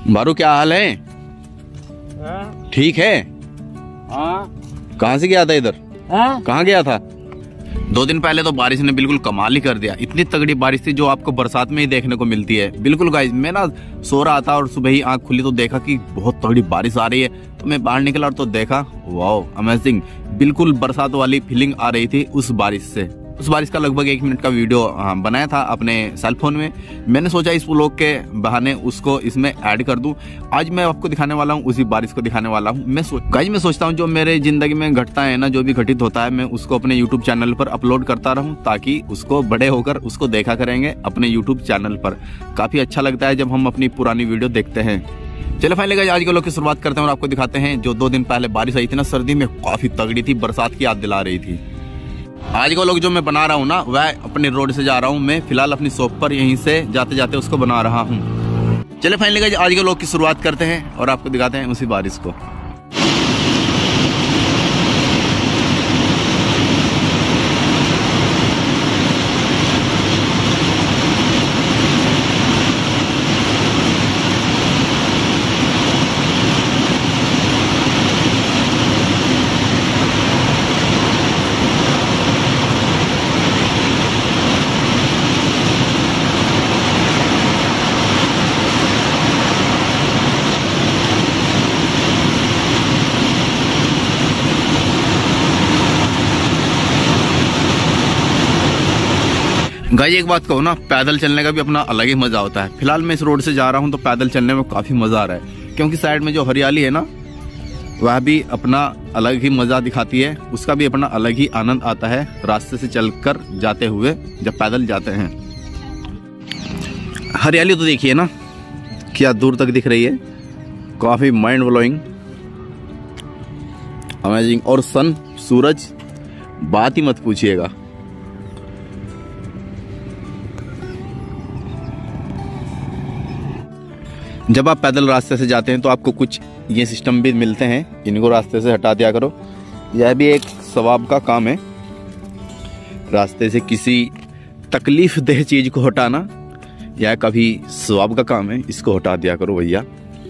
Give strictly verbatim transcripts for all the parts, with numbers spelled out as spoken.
बारू क्या हाल है? ठीक है। हाँ। कहाँ से गया था इधर? कहाँ गया था? दो दिन पहले तो बारिश ने बिल्कुल कमाल ही कर दिया। इतनी तगड़ी बारिश थी जो आपको बरसात में ही देखने को मिलती है। बिल्कुल गाइस, मैं ना सो रहा था और सुबह ही आंख खुली तो देखा कि बहुत तगड़ी बारिश आ रही है। तो मैं बाहर निकला और तो देखा, वाओ अमेजिंग, बिल्कुल बरसात वाली फीलिंग आ रही थी उस बारिश से। उस बारिश का लगभग एक मिनट का वीडियो बनाया था अपने सेल फोन में। मैंने सोचा इस व्लॉग के बहाने उसको इसमें ऐड कर दूं। आज मैं आपको दिखाने वाला हूं, उसी बारिश को दिखाने वाला हूं। मैं सोच गाइस मैं सोचता हूं जो मेरे जिंदगी में घटता है ना, जो भी घटित होता है, मैं उसको अपने यूट्यूब चैनल पर अपलोड करता रहूं, ताकि उसको बड़े होकर उसको देखा करेंगे अपने यूट्यूब चैनल पर। काफी अच्छा लगता है जब हम अपनी पुरानी वीडियो देखते हैं। चलो फाइनली गाइस, आज के व्लॉग की शुरुआत करते हैं और आपको दिखाते हैं जो दो दिन पहले बारिश आई थी ना, सर्दी में काफी तगड़ी थी, बरसात की याद दिला रही थी। आज का लोग जो मैं बना रहा हूँ ना, वह अपने रोड से जा रहा हूँ। मैं फिलहाल अपनी शॉप पर यहीं से जाते जाते उसको बना रहा हूँ। चले फाइनली गाइस, आज के लोग की शुरुआत करते हैं और आपको दिखाते हैं उसी बारिश को। गाइस एक बात कहूँ ना, पैदल चलने का भी अपना अलग ही मजा होता है। फिलहाल मैं इस रोड से जा रहा हूँ तो पैदल चलने में काफी मजा आ रहा है, क्योंकि साइड में जो हरियाली है ना, वह भी अपना अलग ही मजा दिखाती है। उसका भी अपना अलग ही आनंद आता है रास्ते से चलकर जाते हुए, जब पैदल जाते हैं। हरियाली तो देखिए ना, क्या दूर तक दिख रही है, काफी माइंड ब्लोइंग, अमेजिंग। और सन, सूरज, बात ही मत पूछिएगा। जब आप पैदल रास्ते से जाते हैं तो आपको कुछ ये सिस्टम भी मिलते हैं, इनको रास्ते से हटा दिया करो। यह भी एक सवाब का काम है, रास्ते से किसी तकलीफ देह चीज को हटाना, यह कभी सवाब का काम है। इसको हटा दिया करो भैया।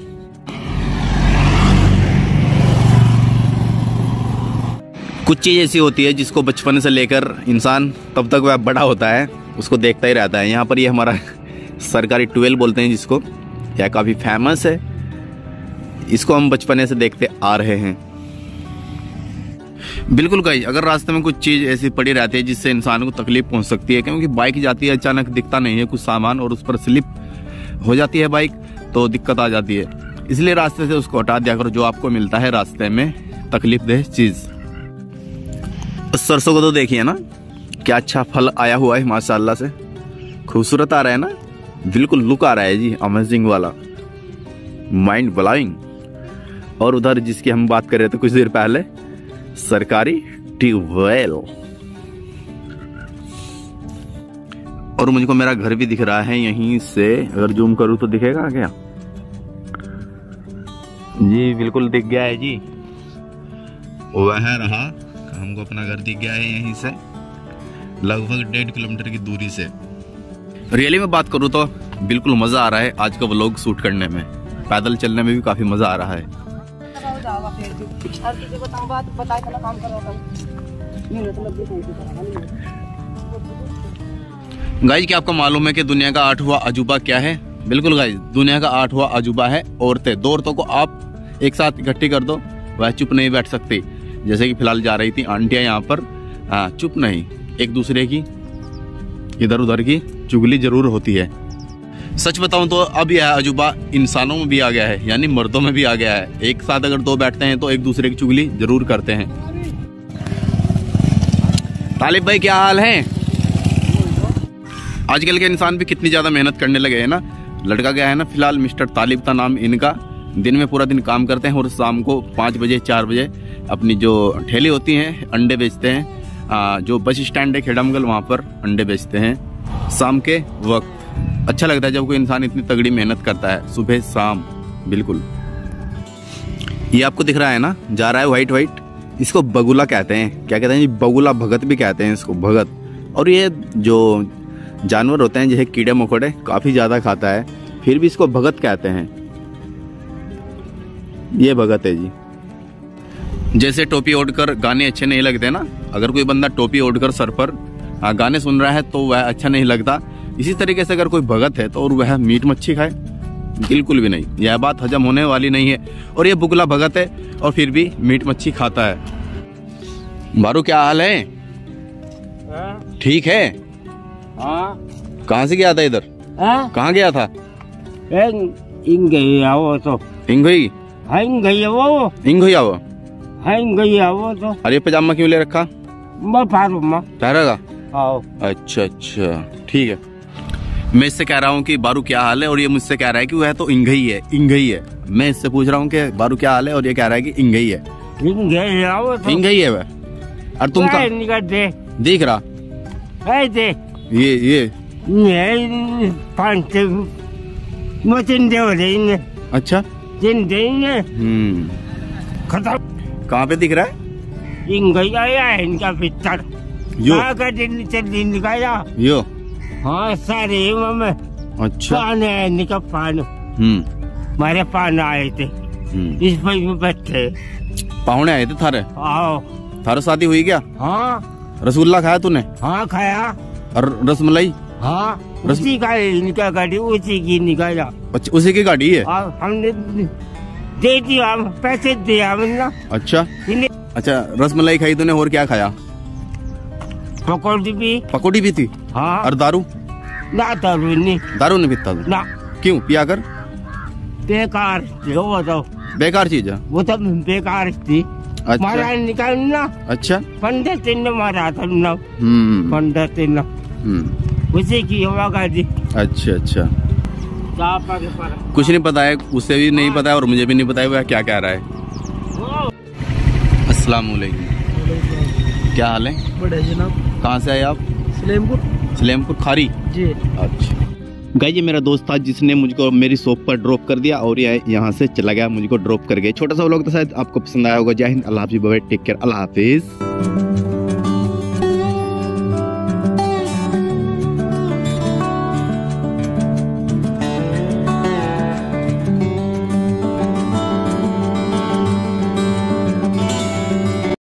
कुछ चीज ऐसी होती है जिसको बचपन से लेकर इंसान तब तक वह बड़ा होता है उसको देखता ही रहता है। यहाँ पर ये हमारा सरकारी ट्यूबवेल बोलते हैं जिसको, यह काफी फेमस है। इसको हम बचपने से देखते आ रहे हैं। बिल्कुल गाइस, अगर रास्ते में कुछ चीज ऐसी पड़ी रहती है जिससे इंसान को तकलीफ पहुंच सकती है, क्योंकि बाइक जाती है, अचानक दिखता नहीं है कुछ सामान और उस पर स्लिप हो जाती है बाइक, तो दिक्कत आ जाती है। इसलिए रास्ते से उसको हटा दिया करो, जो आपको मिलता है रास्ते में तकलीफ देह चीज। सरसों को तो देखिए ना, क्या अच्छा फल आया हुआ है माशाल्लाह से, खूबसूरत आ रहा है ना, बिल्कुल लुक आ रहा है जी, अमेजिंग वाला, माइंड ब्लोइंग। और उधर जिसकी हम बात कर रहे थे कुछ देर पहले, सरकारी ट्यूबवेल। और मुझको मेरा घर भी दिख रहा है यहीं से, अगर जूम करूं तो दिखेगा क्या? जी बिल्कुल दिख गया है जी, वह रहा, हमको अपना घर दिख गया है यहीं से, लगभग डेढ़ किलोमीटर की दूरी से। रियली में बात करूँ तो बिल्कुल मजा आ रहा है आज का व्लॉग शूट करने में। पैदल चलने में भी काफी मजा आ रहा है। गाइस क्या आपको मालूम है कि दुनिया का आठवां अजूबा क्या है? बिल्कुल गाइस, दुनिया का आठवां अजूबा है औरतें। दो औरतों को आप एक साथ इकट्ठी कर दो, वह चुप नहीं बैठ सकती। जैसे कि फिलहाल जा रही थी आंटियां यहाँ पर, हाँ चुप नहीं, एक दूसरे की इधर उधर की चुगली जरूर होती है। सच बताऊं तो अब यह अजूबा इंसानों में भी आ गया है, यानी मर्दों में भी आ गया है। एक साथ अगर दो बैठते हैं तो एक दूसरे की चुगली जरूर करते हैं। तालिब भाई क्या हाल है? आजकल के इंसान भी कितनी ज्यादा मेहनत करने लगे हैं ना। लड़का गया है ना, फिलहाल मिस्टर तालिब था नाम इनका। दिन में पूरा दिन काम करते हैं और शाम को पाँच बजे चार बजे अपनी जो ठेली होती है अंडे बेचते हैं। आ, जो बस स्टैंड है खेड़ामगल, वहाँ पर अंडे बेचते हैं शाम के वक्त। अच्छा लगता है जब कोई इंसान इतनी तगड़ी मेहनत करता है सुबह शाम। बिल्कुल ये आपको दिख रहा है ना, जा रहा है वाइट वाइट, इसको बगुला कहते हैं। क्या कहते हैं? बगुला भगत भी कहते हैं इसको, भगत। और ये जो जानवर होते हैं जैसे कीड़े मकोड़े काफ़ी ज़्यादा खाता है, फिर भी इसको भगत कहते हैं। ये भगत है जी। जैसे टोपी ओढ़कर गाने अच्छे नहीं लगते ना, अगर कोई बंदा टोपी ओढ़कर सर पर आ, गाने सुन रहा है तो वह अच्छा नहीं लगता। इसी तरीके से अगर कोई भगत है तो और वह मीट मच्छी खाए, बिल्कुल भी नहीं, यह बात हजम होने वाली नहीं है। और ये बुगला भगत है और फिर भी मीट मच्छी खाता है। बारू क्या हाल है? ठीक है? हाँ। कहाँ से गया था इधर? कहाँ गया था? इंग गई वो तो इंग हुई इंग गई वो इंग हुई वो इंग गई वो तो। अरे पजामा क्यों ले रखा? मैं पारू माँ ठहरेगा। आओ। अच्छा अच्छा ठीक है। मैं इससे कह रहा हूँ कि बारू क्या हाल है और ये मुझसे कह रहा है कि वह तो इंगई है, इंगई है। मैं इससे पूछ रहा हूँ कि बारू क्या हाल है और ये कह रहा है कि इंगई है। इंगई आओ तो। इंगई है वह। और तुम का निकल दे दिख रहा है दे ये ये ये पांच मचिन दे हो रही। अच्छा दिन दिन हम्म खत्म। कहाँ पे दिख रहा है? इंगई आया है इनका पिक्चर यो का दिन चल दिन निकाला। यो हाँ सारे मम्मी। अच्छा पान है इनका पान। हम्म हमारे पान आए थे हम्म इस भाई में बैठे पाहुणे आए थे थारे? आओ। थारे शादी हुई क्या? हाँ रसगुल्ला खाया तूने? हाँ खाया। और रसमलाई? हाँ उसी का इनका गाड़ी उसी की निकाला। अच्छा उसी की गाड़ी है? और हमने दे दिया, हम पैसे दिया हमने। अच्छा अच्छा रसमलाई खाई तूने और क्या खाया? पकौड़ी भी। पकौड़ी भी थी? हाँ। और दारू? ना दारू नहीं। दारू नहीं पीता तू? ना। क्यों पिया कर? बेकार वो तो बेकार चीज है वो तो बेकार थी। अच्छा मारा निकालना। अच्छा पंद्रह दिन मारा था ना। हम्म पंद्रह दिन हम्म उसी की हवा गाड़ी। अच्छा अच्छा पर कुछ नहीं पता है, उसे भी नहीं पता है और मुझे भी नहीं पता है वह क्या कह रहा है। अस्सलाम वालेकुम, क्या हाल है? बड़े जनाब। कहाँ से आए आप? सलेमपुर। सलेमपुर खारी जी। अच्छा गाइस, ये मेरा दोस्त था जिसने मुझको मेरी शॉप पर ड्रॉप कर दिया और यह यहाँ से चला गया, मुझको ड्रॉप कर गया। छोटा सा व्लॉग था, शायद आपको पसंद आया होगा। जय हिंद, अल्लाह हाफिज़, bye bye, take care, Allah हाफिज़।